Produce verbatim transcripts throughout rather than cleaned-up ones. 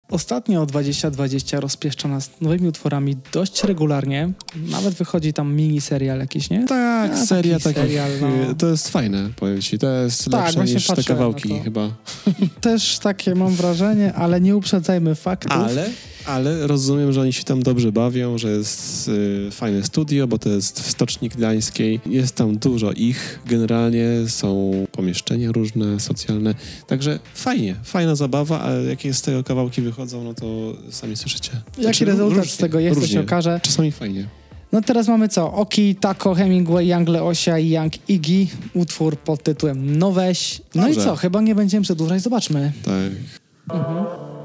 Ostatnio dwadzieścia dwadzieścia rozpieszcza nas nowymi utworami dość regularnie. Nawet wychodzi tam mini-serial jakiś, nie? Tak, A, seria taki takich, serial, no. to jest fajne, powiem ci. To jest Tak, lepsze właśnie niż te patrzyłem kawałki na to. chyba. Też takie mam wrażenie, ale nie uprzedzajmy faktów. Ale, ale rozumiem, że oni się tam dobrze bawią, że jest y, fajne studio, bo to jest w Stoczni Gdańskiej. Jest tam dużo ich generalnie, są pomieszczenia różne, socjalne. Także fajnie, fajna zabawa, ale jakie z tego kawałki wychodzą, no to sami słyszycie. Jaki Znaczy, rezultat różnie, z tego jest, to różnie. się okaże. Czasami fajnie. No teraz mamy co? Oki, Taco, Hemingway, Young Leosia i Young Iggy. Utwór pod tytułem No weź. No Dobrze. i co? Chyba nie będziemy przedłużać. Zobaczmy. Tak. Mhm.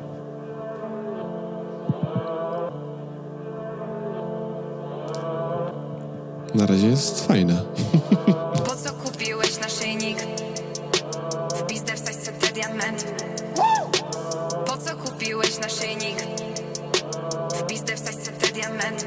Na razie jest fajne. Po co kupiłeś naszyjnik? W pizdę wstać se te diamenty. Po co kupiłeś naszyjnik? W pizdę wstać se te diamenty.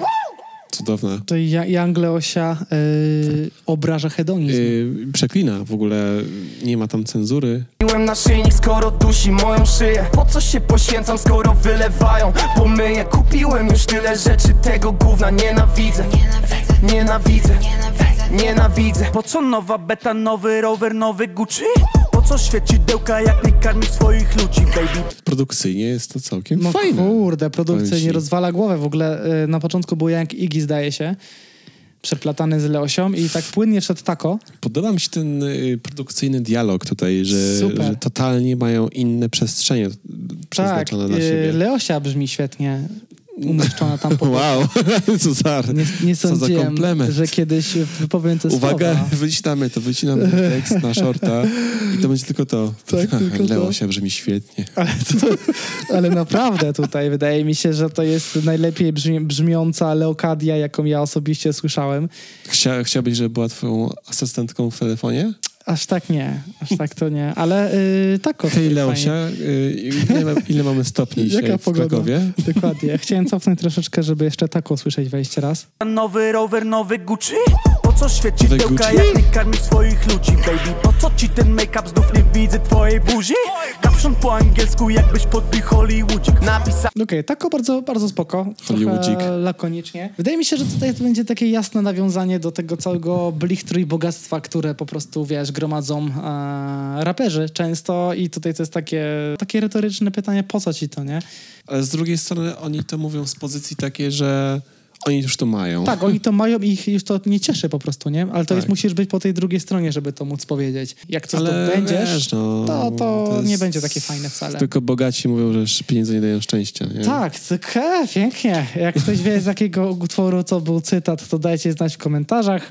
Cudowne. To Ja- Young Leosia yy, obraża hedonizm. Yy, przeklina w ogóle, nie ma tam cenzury. Kupiłem naszyjnik, skoro dusi moją szyję. Po co się poświęcam, skoro wylewają? Pomyję, kupiłem już tyle rzeczy, tego gówna nienawidzę. Nienawidzę, Nienawidzę, nienawidzę. nienawidzę. Po co nowa beta, nowy rower, nowy Gucci? Po co świecidełka, jak nie karmisz swoich ludzi, baby? Produkcyjnie jest to całkiem No fajne. kurde, produkcja Powiem ci. nie rozwala głowę. W ogóle yy, na początku był Young Iggy, zdaje się, przeplatany z Leosią i tak płynnie szedł Taco. Podoba mi się ten y, produkcyjny dialog tutaj, że, Super. że totalnie mają inne przestrzenie Tak, przeznaczone dla yy, siebie. Leosia brzmi świetnie umieszczona tam po Wow, co za, Nie, nie co za sądziłem, komplement. że kiedyś wypowiem te Uwaga, słowa. wycinamy to, wycinamy ten tekst na shorta i to będzie tylko to. Tak, tylko to. Leosia brzmi świetnie. Ale, to, ale naprawdę tutaj wydaje mi się, że to jest najlepiej brzmi, brzmiąca Leokadia, jaką ja osobiście słyszałem. Chcia, chciałbyś, żeby była twoją asystentką w telefonie? Aż tak nie, aż tak to nie, ale yy, tak. Hej Leosia, y, ile, ma- ile mamy stopni dzisiaj Jaka w pogoda? Krakowie? Dokładnie. Chciałem cofnąć troszeczkę, żeby jeszcze tak usłyszeć wejście raz. Nowy rower, nowy Gucci? Po co świecidełka, Gucci? jak nie karmisz swoich ludzi, baby? Po co ci ten make-up, znów nie widzę twojej buzi? Kapszon po angielsku, jakbyś podbił Hollywoodzik. Napisał Okej, okay, tako bardzo, bardzo spoko. Hollywoodzik. Trochę lakonicznie. Wydaje mi się, że tutaj to będzie takie jasne nawiązanie do tego całego blichtru i bogactwa, które po prostu, wiesz, gromadzą e, raperzy często i tutaj to jest takie, takie retoryczne pytanie, po co ci to, nie? Ale z drugiej strony oni to mówią z pozycji takiej, że oni już to mają. Tak, oni to mają i ich już to nie cieszy po prostu, nie? Ale to Tak. jest, musisz być po tej drugiej stronie, żeby to móc powiedzieć. Jak coś Ale to będziesz, wiesz, no, to, to, to jest- nie będzie takie fajne wcale. Tylko bogaci mówią, że pieniądze nie dają szczęścia. Nie? Tak, tak, e, pięknie. Jak ktoś wie, z jakiego utworu to był cytat, to dajcie znać w komentarzach.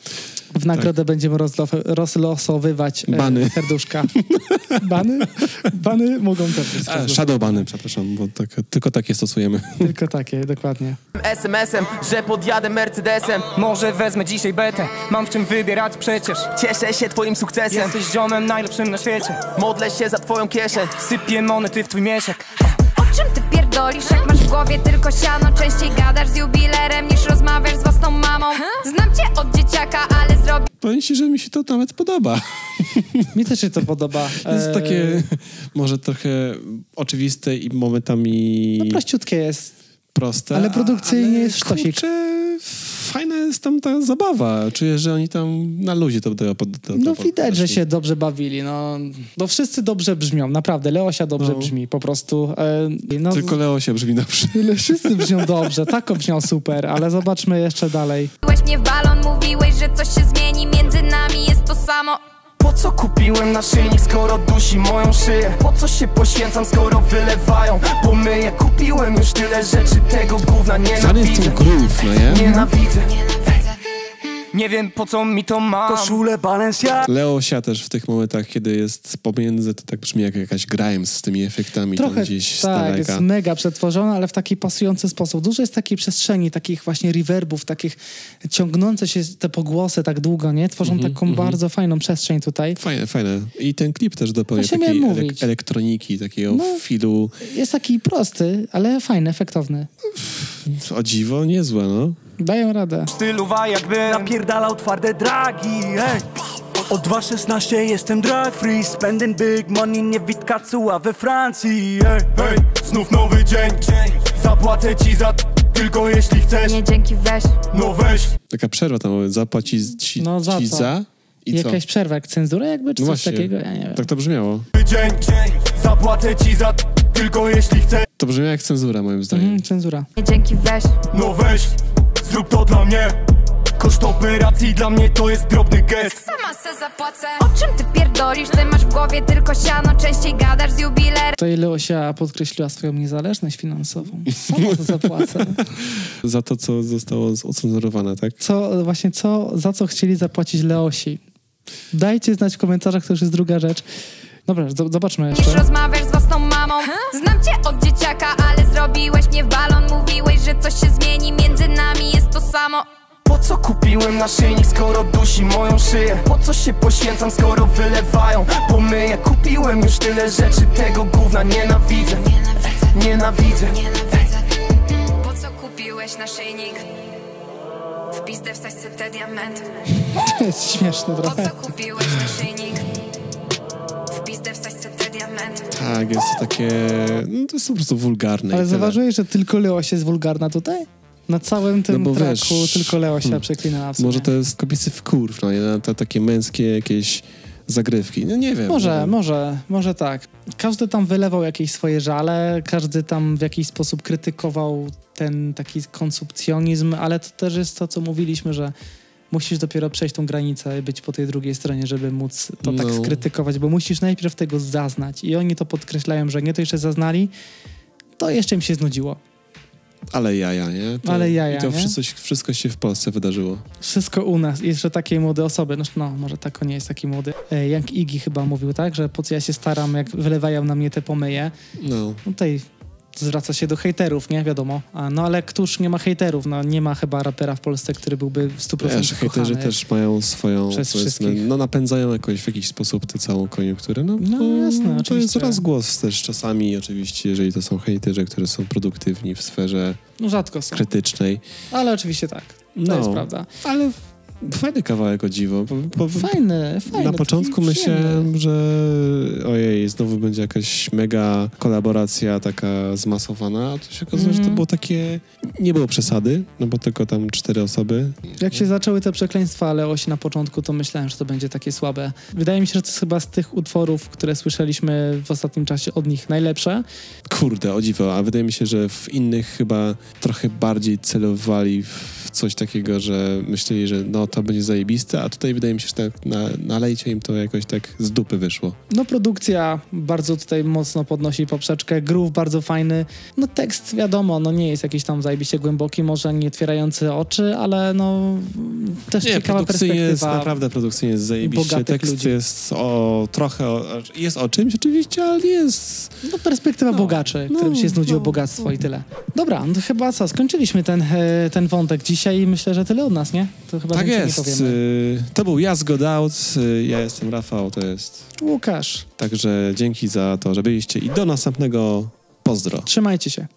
W nagrodę będziemy rozlo- rozlosowywać e, Bany. serduszka. Bany? Bany mogą też być. A, rozlosowane. shadowbany, przepraszam, bo tak, tylko takie stosujemy. Tylko takie, dokładnie. es em esem, że podjadę Mercedesem. Może wezmę dzisiaj betę, mam w czym wybierać przecież. Cieszę się twoim sukcesem, jesteś ziomem najlepszym na świecie. Modlę się za twoją kieszeń, sypię monety w twój mieszek. O czym ty pierdolisz, jak masz w głowie tylko siano? Częściej gadasz z jubilerem niż rozmawiasz z własną mamą. Znam cię od dzieciaka, ale zrobię Powiem ci, że mi się to nawet podoba. Mi też się to podoba. To jest E, takie może trochę oczywiste i momentami No prościutkie jest. proste. ale produkcyjnie ale, jest sztosik. Kurczę, fajna jest tam ta zabawa. Czuję, że oni tam na luzie to do, do, do, No do widać, że podeszli. się dobrze bawili. No, no wszyscy dobrze brzmią, naprawdę. Leosia dobrze No. brzmi, po prostu. E, no, Tylko Leosia brzmi dobrze. Ile wszyscy brzmią dobrze, Taco brzmiał super, ale zobaczmy jeszcze dalej. mnie w balon, mówiłeś, że coś się zmieni. Między nami jest to samo. Po co kupiłem naszyjnik, skoro dusi moją szyję? Po co się poświęcam, skoro wylewają? Pomyję, kupiłem już tyle rzeczy, tego gówna Znany jest nienawidzę. ten groove, no nie? Nienawidzę, Nienawidzę. nie wiem po co mi to ma. Koszulę Balenciaga. Leosia też w tych momentach, kiedy jest pomiędzy, to tak brzmi jak jakaś Grimes z tymi efektami Trochę tam gdzieś z tak, daleka. jest mega przetworzona, ale w taki pasujący sposób. Dużo jest takiej przestrzeni, takich właśnie reverbów, takich ciągnące się te pogłosy tak długo, nie? Tworzą Mhm, taką mhm. bardzo fajną przestrzeń tutaj. Fajne, fajne. I ten klip też dopełnia Właśnie takiej miałem elek- mówić. elektroniki, takiego No. filu. Jest taki prosty, ale fajny, efektowny. O dziwo, niezłe, no. Dają radę. Stylowa jakby napierdalał twarde dragi, hej. Od dwa szesnaście jestem drug free, spending big money, nie Witka Cuła we Francji. Hey, Hej, znów nowy dzień, zapłacę ci za tylko jeśli chcesz. Nie dzięki, weź. No weź. Taka przerwa tam, zapłaci ci, No za ci co? za i co? Jakaś przerwa, jak cenzura jakby, czy No coś właśnie, takiego? Ja nie wiem. tak to brzmiało. Dzień, zapłacę ci za tylko jeśli chcesz. To brzmiało jak cenzura moim zdaniem. Mhm, cenzura. Nie dzięki, weź. No weź, zrób to dla mnie. Koszt operacji dla mnie to jest drobny gest. Sama se zapłacę. O czym ty pierdolisz? Ty masz w głowie tylko siano, częściej gadasz z jubiler. Tutaj Leosia podkreśliła swoją niezależność finansową. Sama to zapłacę. Za to, co zostało ocenzurowane, tak? Co, właśnie co, za co chcieli zapłacić Leosi? Dajcie znać w komentarzach, to już jest druga rzecz. Dobra, z- zobaczmy Niż jeszcze. rozmawiasz z własną mamą. Znam cię od dzieciaka, ale zrobiłeś mnie w balon. Mówiłeś, że coś się zmieni, między nami jest to samo. Po co kupiłem naszyjnik, skoro dusi moją szyję? Po co się poświęcam, skoro wylewają pomyję? Kupiłem już tyle rzeczy, tego gówna nienawidzę. Nienawidzę. Po co kupiłeś naszyjnik? W pizdę wstać se te diamenty. To jest śmieszne Po trochę. co kupiłeś naszyjnik? W pizdę wstać se te diamenty. Tak, jest to takie... No to jest po prostu wulgarne. Ale i tyle. zauważyłeś, że tylko Leosia jest wulgarna tutaj? Na całym tym No bo traku wiesz, tylko Leosia hmm, przeklinała w sumie. Może to jest kobiecy wkurw, no nie? Na te takie męskie jakieś zagrywki. No nie wiem. nie Może, wiem. może, może tak. Każdy tam wylewał jakieś swoje żale, każdy tam w jakiś sposób krytykował ten taki konsumpcjonizm, ale to też jest to, co mówiliśmy, że musisz dopiero przejść tą granicę, być po tej drugiej stronie, żeby móc to tak No. skrytykować, bo musisz najpierw tego zaznać. I oni to podkreślają, że nie to jeszcze zaznali, to jeszcze im się znudziło. Ale jaja, nie? To, Ale jaja, I to nie? wszystko, wszystko się w Polsce wydarzyło. Wszystko u nas. I jeszcze takiej młode osoby. No, no może tak nie jest taki młody. E, Young Iggy chyba mówił, tak? Że po co ja się staram, jak wylewają na mnie te pomyje. No. No tutaj zwraca się do hejterów, nie? Wiadomo. A, no ale któż nie ma hejterów? No nie ma chyba rapera w Polsce, który byłby w stu procentach Wiesz, hejterzy kochany. też mają swoją, Przez powiedzmy, wszystkich. no napędzają jakoś w jakiś sposób tę całą koniunkturę. No, No, to, jasne, To jest oczywiście. rozgłos też czasami, oczywiście, jeżeli to są hejterzy, które są produktywni w sferze No rzadko są. krytycznej. Ale oczywiście tak. To No, jest prawda. ale fajny kawałek, o dziwo. Bo, bo, Fajny, fajny. na taki początku przyjemny. myślałem, że ojej, znowu będzie jakaś mega kolaboracja taka zmasowana, a tu się okazuje, że to Mhm. było takie... Nie było przesady, no bo tylko tam cztery osoby. Jak się zaczęły te przekleństwa Leosi na początku, to myślałem, że to będzie takie słabe. Wydaje mi się, że to jest chyba z tych utworów, które słyszeliśmy w ostatnim czasie od nich najlepsze. Kurde, o dziwo, a wydaje mi się, że w innych chyba trochę bardziej celowali w coś takiego, że myśleli, że no to będzie zajebiste, a tutaj wydaje mi się, że tak na, na lejcie im to jakoś tak z dupy wyszło. No produkcja bardzo tutaj mocno podnosi poprzeczkę, groove bardzo fajny. No tekst wiadomo, no nie jest jakiś tam zajebiście głęboki, może nie otwierający oczy, ale no też Nie, ciekawa produkcyjnie perspektywa. jest, naprawdę produkcyjnie jest zajebiście. bogatych Tekst ludzi. jest o trochę, o, jest o czymś oczywiście, ale jest... No perspektywa No, bogaczy, no, którym się znudziło no, bogactwo no. i tyle. Dobra, no to chyba co, skończyliśmy ten, e, ten wątek dzisiaj i myślę, że tyle od nas, nie? To chyba Tak więcej jest. nie powiemy. Y, To był Jazz God Out, y, ja jestem Rafał, to jest... Łukasz, Także dzięki za to, że byliście i do następnego. Pozdro. trzymajcie się.